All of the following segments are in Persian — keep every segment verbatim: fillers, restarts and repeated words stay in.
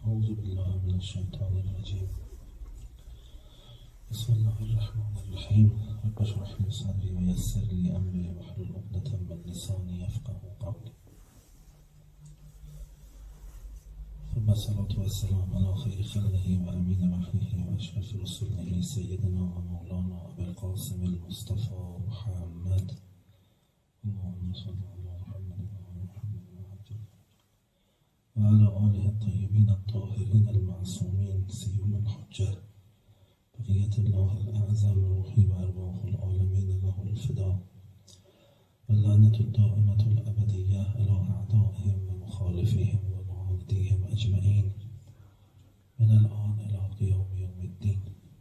اعوذ بالله من الشیطان الرجیم. بسم الله الرحمن الرحیم. رب اشرح لي صدری و یسر لی امری واحلل عقدة من لسانی یفقهوا قولی. ثم الصلاة والسلام على خیر خلقه و امین وحیه و اشرف رسوله سیدنا و مولانا ابی القاسم المصطفى محمد. اللهم صل علی محمد و علی آله الطیبین الطاهرین المعصومین سیوم الحجة بقیة الله الاعظم روحی و ارواح العالمین له الفدا و لعنة الدائمة الابدیه علی اعدائهم و مخالفهم و معاندیهم اجمعین من الان الی قیام یوم الدین.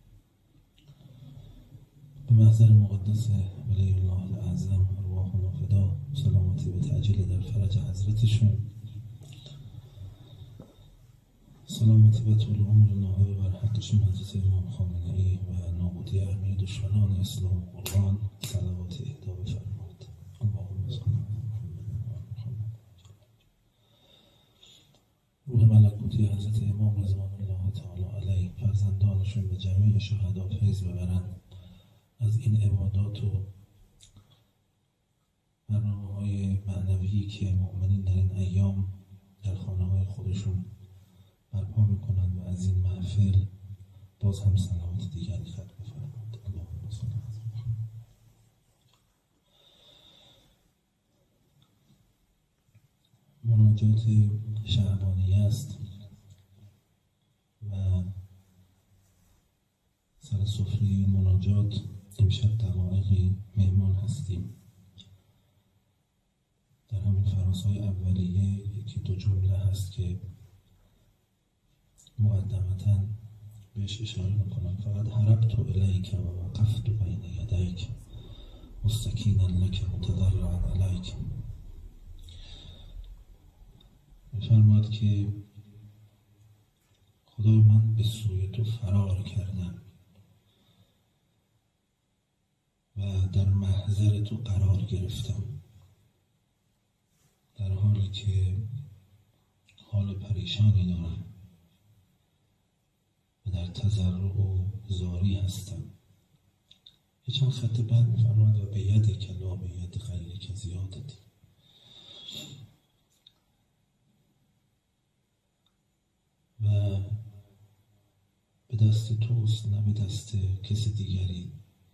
به محضر مقدس ولی الله الاعظم ارواحنا فدا، سلامتی و تعجیل در فرج حضرتشون، سلامتی و طول عمر نائب بر حقشون حضرت امام خامنه‌ای و نابودی همه دشمنان اسلام و قرآن صلوات اهدا بفرمایید. اللهم صل علی محمد. روح ملکوتی حضرت امام رضوان الله تعالی علیه، فرزندانشون به جمیع شهدا فیض ببرند از این عبادات و برنامه‌های معنوی که مؤمنین در این ایام در خانه‌های خودشون برپا میکنند و از این محفل باز هم صلوات دیگری ختم بفرمایید. اللهم صل علی محمد. مناجات شعبانیه است و سر سفره این مناجات امشب دقایقی مهمان هستیم. در همین فرازهای اولیه یکی دو جمله هست که مقدمتاً بهش اشاره میکنم. فقط حربت الیک و وقفت بین یدیک مستکینا لک متضرعا علیک. میفرماد که خدای من به سوی تو فرار کردم و در محضر تو قرار گرفتم، در حالی که حال پریشانی دارم و در تضرع و زاری هستم. یه چند خط بعد میفرماید و به ید کلا به ید غیر که زیادتی. و به دست توست نه به دست کسی دیگری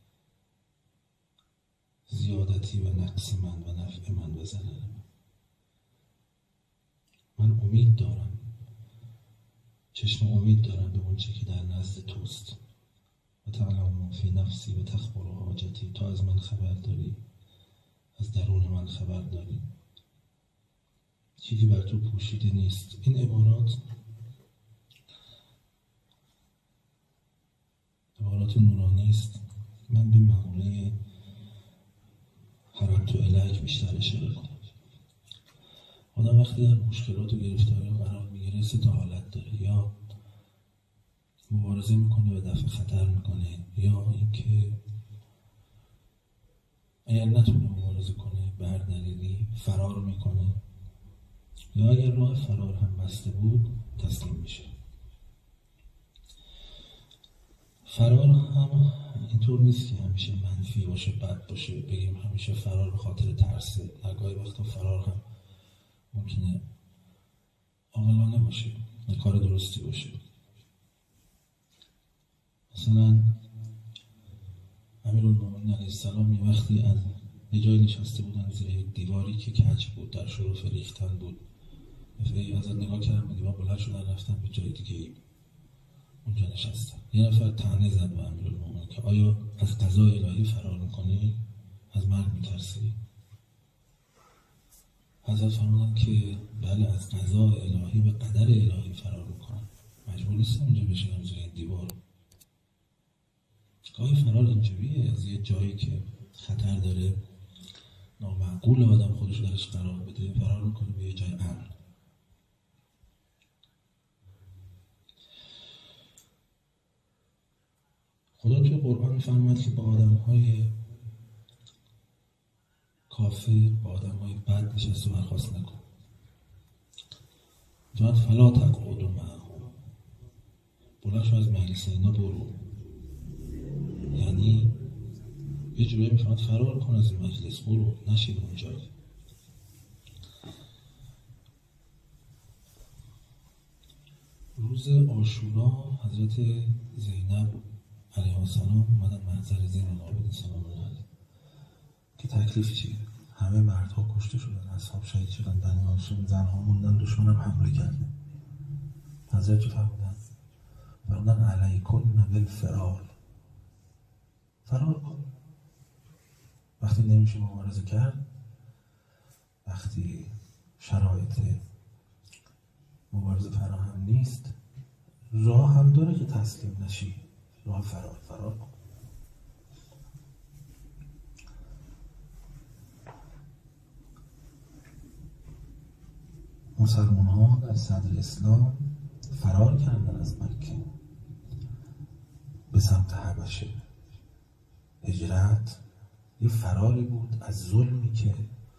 زیادتی و نقص من و نفع من و ضرر من. من امید دارم، چشم امید دارم به اون چه که در نزد توست. و تعلم ما فی نفسی و تخبر حاجتی. تو از من خبر داری، از درون من خبر داری، چیزی بر تو پوشیده نیست. این عبارات عبارات نورانی است. من به مقوله حربت الیک بیشتر اشاره کنم. آدم وقتی در مشکلات و گرفتاری قرار میگیره سه تا حالت داره: یا مبارزه میکنه و دفع خطر میکنه، یا اینکه اگر نتونه مبارزه کنه به هر دلیلی فرار میکنه، یا اگر راه فرار هم بسته بود تسلیم میشه. فرار هم اینطور نیست که همیشه منفی باشه، بد باشه، بگیم همیشه فرار به خاطر ترسه. نگاهی وقتا فرار هم ممکنه عاقلانه باشه، کار درستی باشه. مثلا امیرالمومنین علیه السلام یه وقتی از یه جایی نشسته بودن زیر یک دیواری که کج بود، در شروع ریختن بود. دفعه ازت نگاه کردم، دیوار بلند شدن رفتن به جای دیگه اونجا نشستن. یه نفر طعنه زد به امیرالمومنین که آیا از قضای الهی فرار میکنی؟ از مرگ میترسی؟ حضرت فرمودن که بله، از قضای الهی به قدر الهی فرار میکنم. مجبور نیستم اینجا بشینم زیر این دیوار. گاهی فرار اینجوریه، از یه جایی که خطر داره، نامعقول آدم خودش درش قرار بده، فرار میکنه به یه جای امن. خدا توی قرآن میفرماید که با آدم‌های کافر، با آدم‌های بد نشست و برخاست نکن. فقط فلا تقعدوا معهم بلند شو از مجلس اینا برو. یعنی یه جوری میخواد فرار کن از این مجلس، برو نشید اونجا. روز عاشورا حضرت زینب علیه السلام اومدن محضر زین العابدین سلام الله علیه که تکلیف چیه؟ همه مردها کشته شدن، اصحاب شهید شدن، دنیا شدن، زنها موندن، دشمن هم حمله کرده. حضرت چی فرمودن؟ فرمودن علیکن بالفرار، فرار کن. وقتی نمیشه مبارزه کرد، وقتی شرایط مبارزه فراهم نیست، راه هم داره که تسلیم نشی، راه فرار فرار کن. مسلمان ها در صدر اسلام فرار کردن از مکه به سمت حبشه. هجرت یه فراری بود از ظلمی که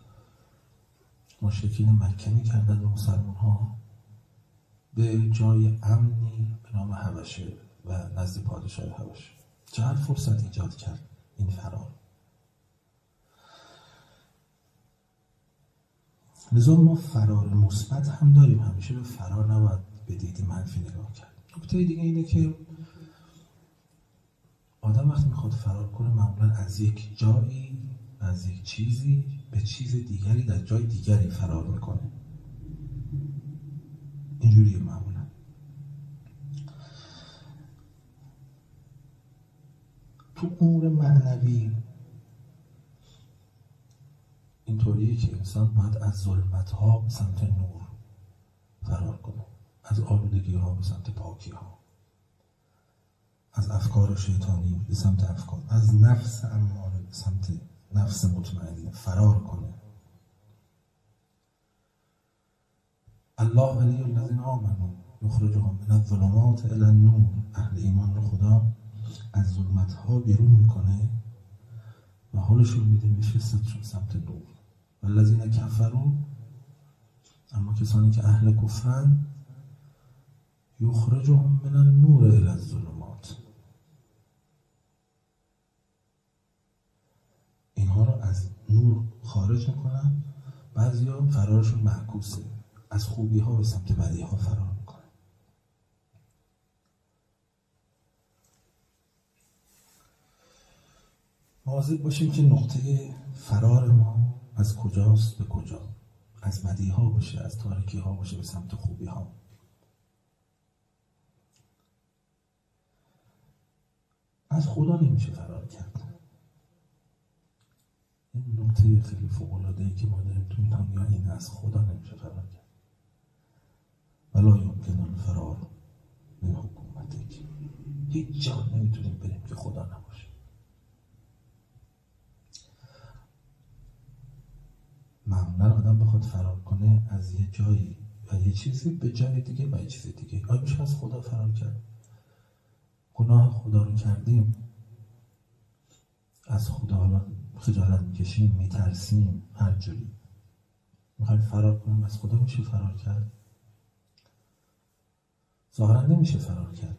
مشرکین مکه می‌کردند به مسلمان ها به جای امنی به نام حبشه و نزد پادشاه حبشه. چقدر فرصت ایجاد کرد این فرار. لذا ما فرار مثبت هم داریم، همیشه به فرار نباید به دید منفی نگاه کرد. نکته دیگه اینه که آدم وقتی میخواد فرار کنه معمولا از یک جایی، از یک چیزی به چیز دیگری در جای دیگری فرار میکنه. اینجوریه معمولا. تو امور معنوی اینطوریه که انسان باید از ظلمت ها به سمت نور فرار کنه، از آلودگی ها به سمت پاکی ها، از افکار شیطانی به سمت افکار، از نفس اماره به سمت نفس مطمئنه فرار کنه. الله ولی الذین آمنوا یخرجهم من الظلمات الی النور. اهل ایمان رو خدا از ظلمت ها بیرون میکنه و حالشون میده میفرستشون سمت نور. والذین کفروا، اما کسانی که اهل کفرن، یخرجهم من النور الی الظلمات، اینها رو از نور خارج میکنن. بعضیا فرارشون معکوسه، از خوبی ها به سمت بدی ها فرار میکنن. مواظب باشیم که نقطه فرار ما از کجاست به کجا، از بدی ها باشه، از تاریکی ها باشه به سمت خوبی ها. از خدا نمیشه فرار کرد. این نکته خیلی فوق‌العاده‌ای که ما داریم تو این دنیا اینه، از خدا نمیشه فرار کرد. ولا یمکن الفرار من حکومتک، هیچ جا نمیتونیم بریم که خدا نباشه. معمولا آدم بخواد فرار کنه از یه جایی و یه چیزی به جای دیگه و یه چیز دیگه. آیا میشه از خدا فرار کرد؟ گناه خدا رو کردیم، از خدا حالا خجالت میکشیم، میترسیم، هر جوری میخوایم فرار کنیم، از خدا میشه فرار کرد؟ ظاهرا نمیشه فرار کرد.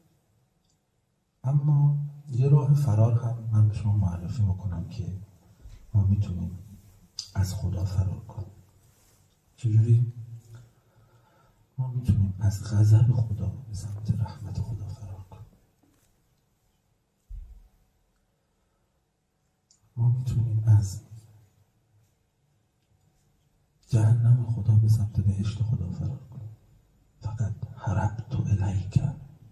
اما یه راه فرار هم من به شما معرفی میکنم که ما میتونیم از خدا فرار کنیم. چجوری؟ ما میتونیم از غضب خدا به سمت رحمت خدا فرار کنیم. ما میتونیم از جهنم خدا به سمت بهشت خدا فرار کنیم. فقط هربت الیک،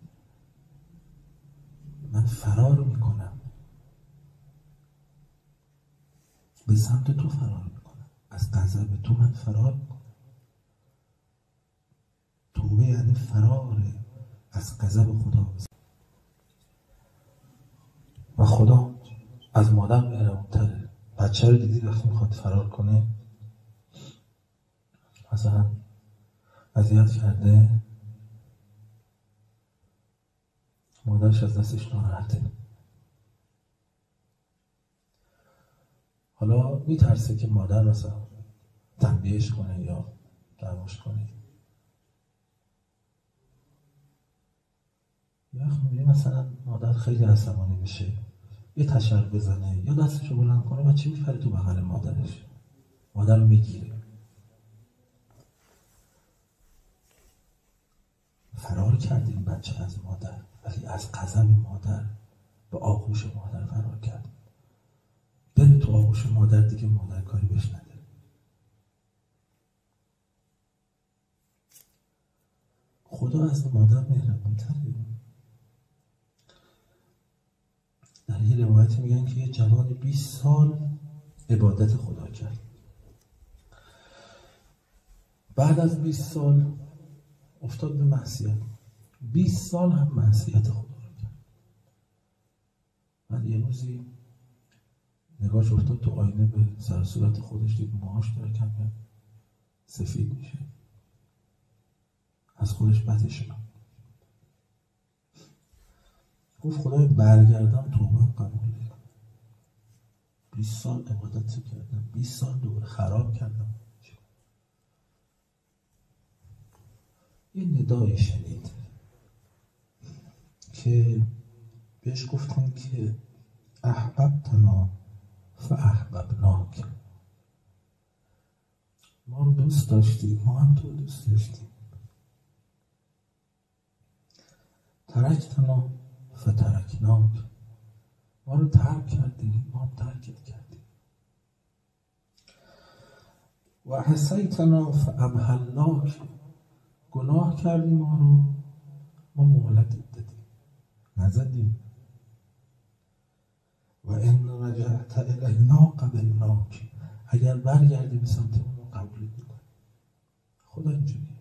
من فرار میکنم به سمت تو، فرار میکنم از غضب تو، من فرار میکنم. توبه یعنی فرار از غضب خدا. و خدا از مادر مهربان‌تره. بچه رو دیدی وقتی میخواد فرار کنه، مثلا اذیت کرده، مادرش از دستش ناراحته، حالا میترسه که مادر مثلا تنبیهش کنه یا دعواش کنه. یه وقت میبینی مثلا مادر خیلی عصبانی بشه، یه تشر بزنه یا دستشو بلند کنه، بچه میپره تو بغل مادرش، مادر رو میگیره. فرار کرد این بچه از مادر، ولی از غضب مادر به آغوش مادر فرار کرد. بره تو آغوش مادر، دیگه مادر کاری بهش نداره. خدا از مادر مهربون‌تره. در یه روایت میگن که یه جوان بیست سال عبادت خدا کرد. بعد از بیست سال افتاد به معصیت. بیست سال هم معصیت خدا رو کرد. بعد یه روزی نگاهش افتاد تو آینه، به سر صورت خودش دید موهاش داره کم کم سفید میشه. از خودش بدش اومد. گفت خدای برگردم توبه قبول کن. بیست سال عبادت کردم، بیست سال دوباره خراب کردم. یه ندایی شنید که بهش گفتن که احببتنا فاحببناک، ما رو دوست داشتی، ما هم تو دوست داشتیم. ترکتنا فترکناک، ما رو ترک کردی، ما هم ترکت کردیم. و عصیتنا فابهلناک، گناه کردی ما رو، ما مهلتت دادیم، نزدیم. و ان رجعت الینا قبلناک، اگر برگردی به سمت ما قبول میکنیم. خدا اینجوریه.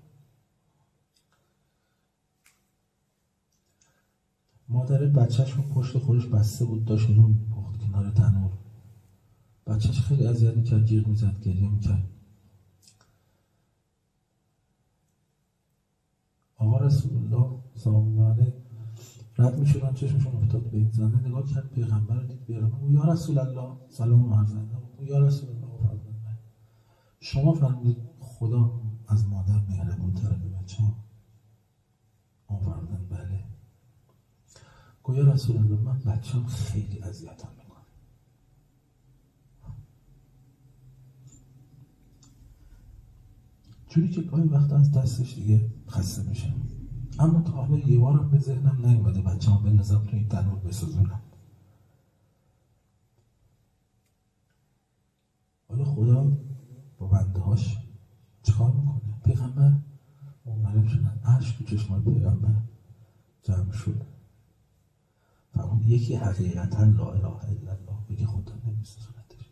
مادر بچهش رو پشت خودش بسته بود، داشت نون میپخت کنار تنور. بچهش خیلی اذیت میکرد، جیغ میزد، گریه میکرد. آقا رسول الله سلام الله علیه رد میشدن، چشمشون افتاد به این زنه، نگاه کرد پیغمبر رو دید، پیغمبر او یا رسول الله سلام الله او یا رسول الله فرمودن شما فرمودید خدا از مادر مهربون تره به بچه ها؟ اون فرمودن بله. گویا رسول الله من بچه‌م خیلی اذیتم میکنه. جوری که گاهی وقتا از دستش دیگه خسته میشم، اما تا حالا یه بارم به ذهنم نیومده بچه‌ام بندازم تو این تنور بسوزونم. حالا خدا با بنده هاش چیکار میکنه؟ پیغمبر منقلب شدن، اشک تو چشمان پیغمبر جمع شد. فرمود یکی حقیقتا لا اله الا الله بگه خدا نمیسوزونتش.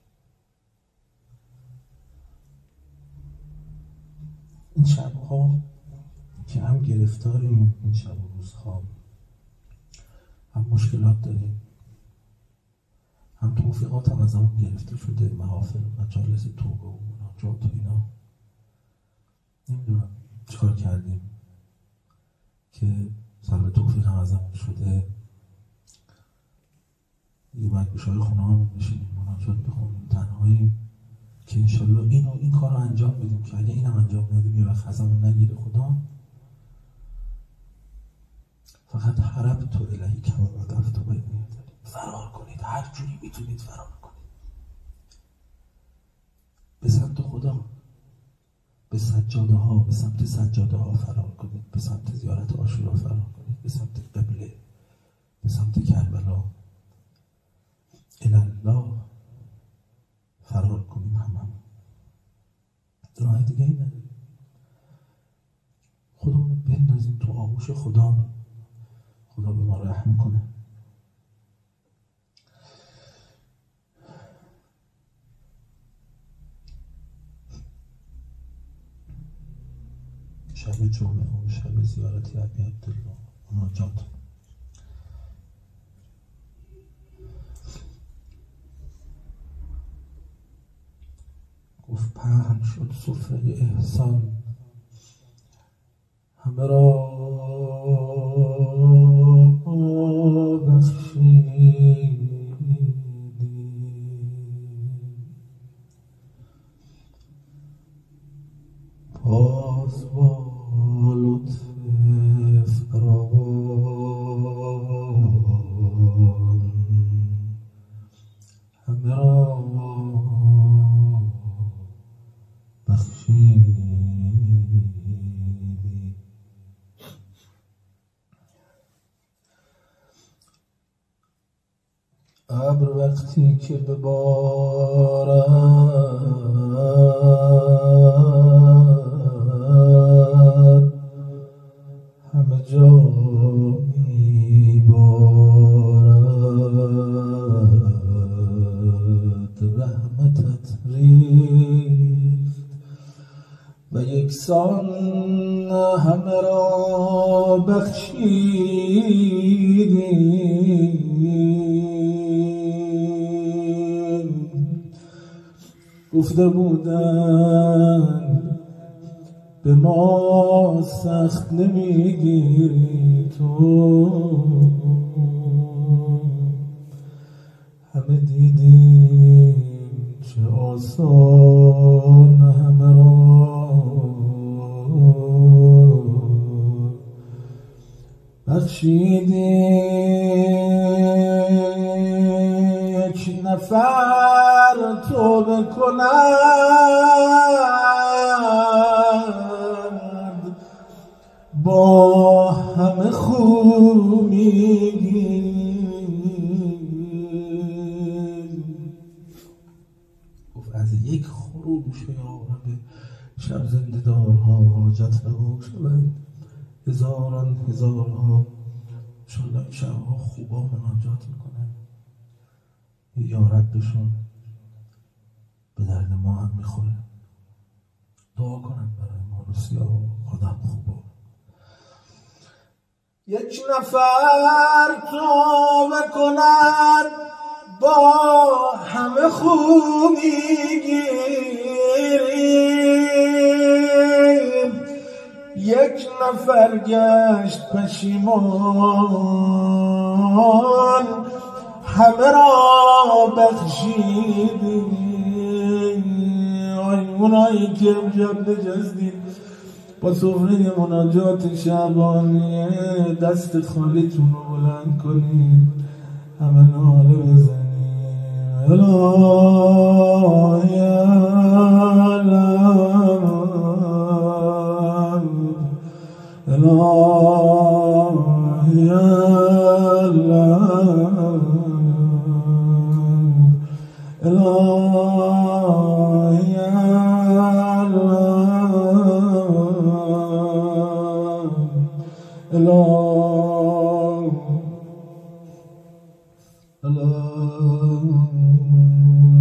این شبها که هم گرفتاریم، این شب و روزها هم مشکلات داریم، هم توفیقات هم از همون گرفته شده، محافل و مجالس توبه و مناجات و اینا. نمیدونم چیکار کردیم که سر توفیق هم از همون شده. یه باید بشای خونه هم نشینیم، مناجات بخونیم تنهایی، که انشالله اینو این کار رو انجام بدیم که اگه اینم انجام ندیم یه وقت از همون نگیره خدا. فقط حرب تو الهی که و وقف تو باید میداریم. فرار کنید، هر جوری میتونید فرار کنید به سمت خدا، به سجاده ها، به سمت سجاده ها فرار کنید، به سمت زیارت عاشورا فرار کنید، به سمت قبله، به سمت کربلا، الله فرار کنیم. هم هم راه دیگه ای نداریم. خودمون رو بندازیم تو آغوش خدا، خدا به ما رحم کنه. شب جمعه و شب زیارت ابی عبدالله مناجات. گفت پهن شد سفره احسان، همه را بخشیدی، باز با لطف فراوان ابر وقتی که ببارد همه جا میبارد، رحمتت ریخت و یکسان همه را بخشیدی. گفته بودند به ما سخت نمیگیری تو، همه دیدیم چه آسان همه را بخشیدی. یک نفر توبه کند با همه خوب میگی. گفت از یک خروش یا رب شب زنده دارها حاجت روا شوند، هزاران هزارها انشالله این شبها خوبا مناجات میکنن، یا ربشون به درد ما هم میخوره. دعا کنن برای ما روسیا آدم خوبا. یک نفر توبه کنن با همه خوبی گیریم، یک نفر گشت پشیمان همه را بخشیدی. آی اونایی که امشب نشستید با سفره مناجات شعبانیه دست خالیتون رو بلند کنید، همه ناله بزنید الهی علم الهی علم الهی علم الهی علم